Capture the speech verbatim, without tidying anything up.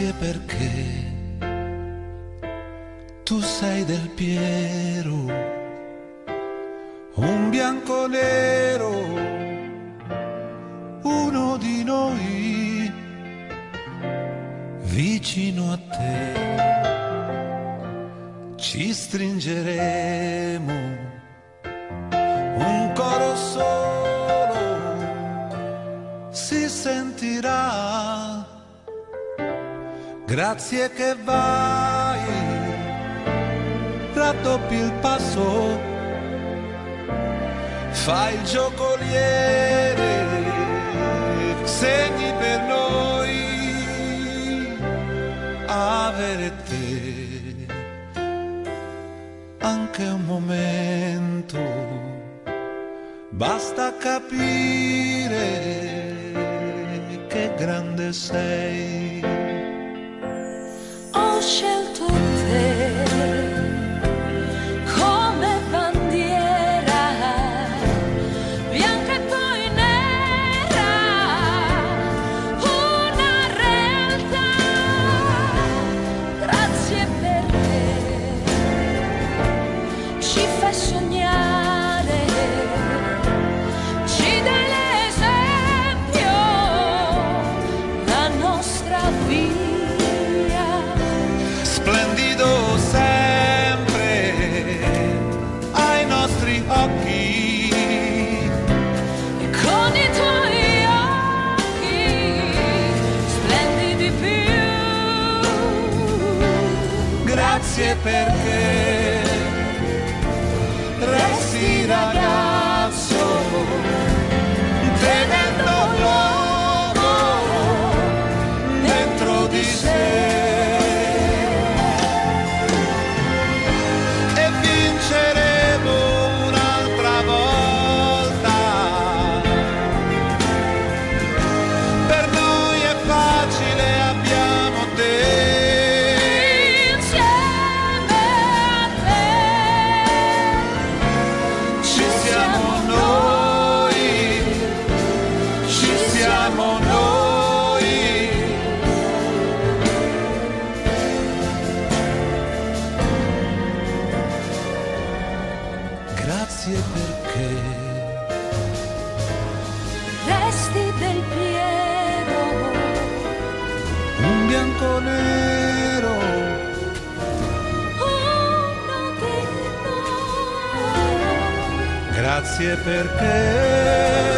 Grazie perché tu sei del Piero, un bianco nero, uno di noi, vicino a te ci stringeremo, un coro solo si sentirà. Grazie che vai, raddoppi il passo, fai il giocoliere, segni per noi avere te anche un momento, basta capire che grande sei. Ho scelto te come bandiera, bianca e poi nera, una realtà. Grazie perché ci fai sognare, ci dai l'esempio, la nostra vita. Splendido sempre ai nostri occhi, E con i tuoi occhi splendidi più. grazie perché resti ragazzo, tenendo l'uomo dentro di sé. Grazie perché Resti del Piero, un bianco nero, uno di noi. grazie perché